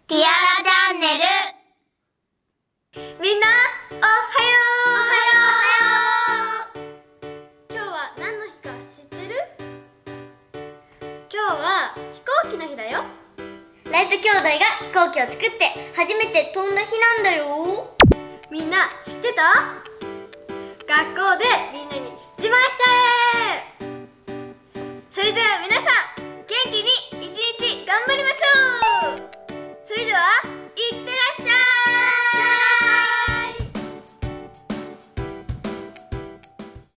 ティアラチャンネル。みんなおはよう。今日は何の日か知ってる？今日は飛行機の日だよ。ライト兄弟が飛行機を作って初めて飛んだ日なんだよ。みんな知ってた？学校でみんなに自慢しちゃえ。それでは皆さん